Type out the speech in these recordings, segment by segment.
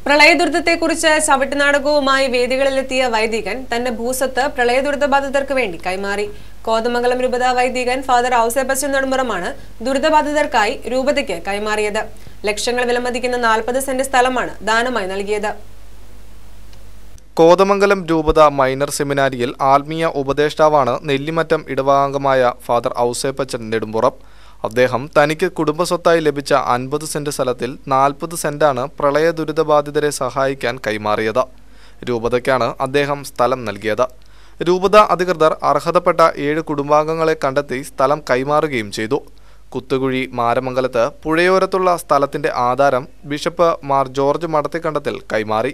പ്രളയദുരിതത്തെക്കുറിച്ച് ചവിട്ടുനാടകവുമായി വേദികളിലെത്തിയ വൈദികൻ തന്റെ ഭൂസ്വത്ത് പ്രളയദുരിതബാധിതർക്ക് വേണ്ടി കൈമാറി. കോതമംഗലം രൂപത വൈദികൻ ഫാദർ ഔസേപ്പച്ചൻ നെടുമ്പുറമാണ് ദുരിതബാധിതർക്കായി രൂപതയ്ക്ക് കൈമാറിയത്. ലക്ഷങ്ങൾ വിലമതിക്കുന്ന 40 സെന്റ് സ്ഥലമാണ് ദാനമായി നൽകിയത്. കോതമംഗലം രൂപത മൈനർ സെമിനാരിയിൽ ആത്മീയ ഉപദേഷ്ടാവാണ് നെല്ലിമറ്റം ഇടവകാംഗമായ ഫാദർ ഔസേപ്പച്ചൻ നെടുമ്പുറം. അദ്ദേഹം തനിക്ക് കുടുംബസ്വത്തായി ലഭിച്ച 50 സെന്റ് സ്ഥലത്തിൽ 40 സെന്റാണ് പ്രളയ ദുരിതബാധിതരെ സഹായിക്കാൻ കൈമാറിയത്. രൂപതയ്ക്കാണ് അദ്ദേഹം സ്ഥലം നൽകിയത്. രൂപത അധികൃതർ അർഹതപ്പെട്ട 7 കുടുംബാംഗങ്ങളെ കണ്ടെത്തി സ്ഥലം കൈമാറുകയും ചെയ്തു. കുത്തുകുഴി മാരമംഗലത്ത് പുഴയോരത്തുള്ള സ്ഥലത്തിന്റെ ആധാരം ബിഷപ്പ് മാർ ജോർജ് മടത്തിക്കണ്ടത്തിൽ കൈമാറി.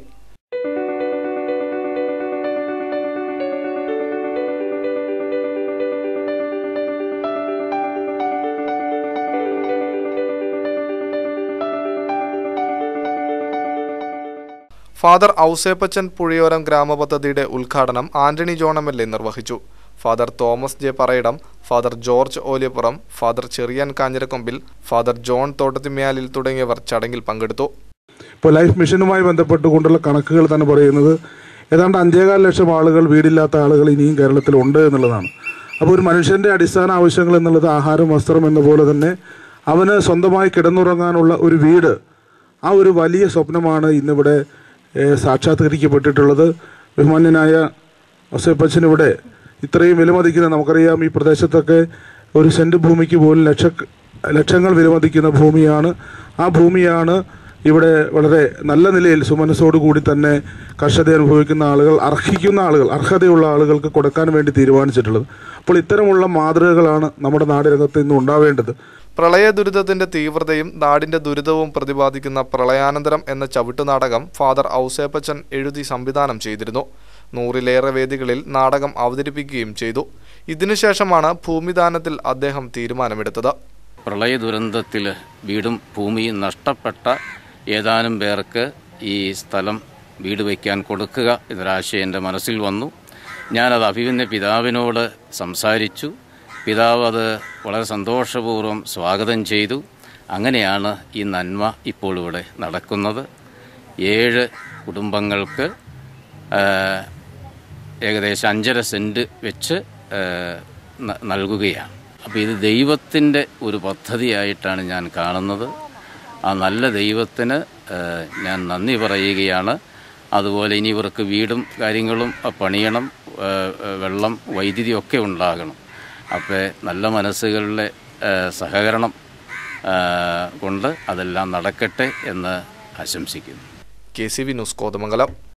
ഫാദർ ഔസേപ്പച്ചൻ പുഴയോരം ഗ്രാമപദ്ധതിയുടെ ഉദ്ഘാടനം ആന്റണി ജോൺ MLA നിർവഹിച്ചു. Father Thomas J Parayidam, father George Oliyappuram, father Cheriyan Kanjirakkombil, father John Thottathimyalil തുടങ്ങിയവർ ചടങ്ങിൽ പങ്കെടുത്തു. ഇപ്പോൾ ലൈഫ് മിഷനുമായി ബന്ധപ്പെട്ടുകൊണ്ടുള്ള കണക്കുകൾ തന്നെ പറയുന്നത് ഏതാണ്ട് 5.25 ലക്ഷം ആളുകൾ, വീടില്ലാത്ത ആളുകൾ ഇനിയും കേരളത്തിലുണ്ട് എന്നുള്ളതാണ്. അപ്പോൾ ഒരു മനുഷ്യൻ്റെ അടിസ്ഥാന ആവശ്യങ്ങൾ എന്നുള്ളത് ആഹാരം, വസ്ത്രം എന്ന പോലെ തന്നെ അവന് സ്വന്തമായി കിടന്നുറങ്ങാനുള്ള ഒരു വീട്, ആ ഒരു വലിയ സ്വപ്നമാണ് ഇന്നിവിടെ സാക്ഷാത്കരിക്കപ്പെട്ടിട്ടുള്ളത്. ബഹുമാന്യനായ ഔസേപ്പച്ചനിവിടെ ഇത്രയും വിലമതിക്കുന്ന, നമുക്കറിയാം ഈ പ്രദേശത്തൊക്കെ ഒരു സെൻറ്റ് ഭൂമിക്ക് പോലും ലക്ഷങ്ങൾ വിലമതിക്കുന്ന ഭൂമിയാണ്. ആ ഭൂമിയാണ് ഇവിടെ വളരെ നല്ല നിലയിൽ സുമനസ്സോടുകൂടി തന്നെ കർഷകത അനുഭവിക്കുന്ന ആളുകൾ, അർഹതയുള്ള ആളുകൾക്ക് കൊടുക്കാൻ വേണ്ടി തീരുമാനിച്ചിട്ടുള്ളത്. അപ്പോൾ ഇത്തരമുള്ള മാതൃകകളാണ് നമ്മുടെ നാടിനകത്ത് ഇന്ന് ഉണ്ടാവേണ്ടത്. പ്രളയ ദുരിതത്തിന്റെ തീവ്രതയും നാടിന്റെ ദുരിതവും പ്രതിപാദിക്കുന്ന പ്രളയാനന്തരം എന്ന ചവിട്ടുനാടകം ഫാദർ ഔസേപ്പച്ചൻ എഴുതി സംവിധാനം ചെയ്തിരുന്നു. 100-ലേറെ വേദികളിൽ നാടകം അവതരിപ്പിക്കുകയും ചെയ്തു. ഇതിനുശേഷമാണ് ഭൂമിദാനത്തിൽ അദ്ദേഹം തീരുമാനമെടുത്തത്. പ്രളയ ദുരന്തത്തിൽ വീടും ഭൂമിയും നഷ്ടപ്പെട്ട ഏതാനും പേർക്ക് ഈ സ്ഥലം വീട് വയ്ക്കാൻ കൊടുക്കുക എന്നൊരാശയം എൻ്റെ മനസ്സിൽ വന്നു. ഞാനത് അഭിമന്യ പിതാവിനോട് സംസാരിച്ചു. പിതാവ് അത് വളരെ സന്തോഷപൂർവ്വം സ്വാഗതം ചെയ്തു. അങ്ങനെയാണ് ഈ നന്മ ഇപ്പോൾ ഇവിടെ നടക്കുന്നത്. 7 കുടുംബങ്ങൾക്ക് ഏകദേശം 5.5 സെൻറ്റ് വെച്ച് നൽകുകയാണ്. അപ്പോൾ ഇത് ദൈവത്തിൻ്റെ ഒരു പദ്ധതിയായിട്ടാണ് ഞാൻ കാണുന്നത്. ആ നല്ല ദൈവത്തിന് ഞാൻ നന്ദി പറയുകയാണ്. അതുപോലെ ഇനി ഇവർക്ക് വീടും കാര്യങ്ങളും പണിയണം, വെള്ളം, വൈദ്യുതി ഒക്കെ ഉണ്ടാകണം. അപ്പോൾ നല്ല മനസ്സുകളുടെ സഹകരണം കൊണ്ട് അതെല്ലാം നടക്കട്ടെ എന്ന് ആശംസിക്കുന്നു. KCV news Kothamangalam.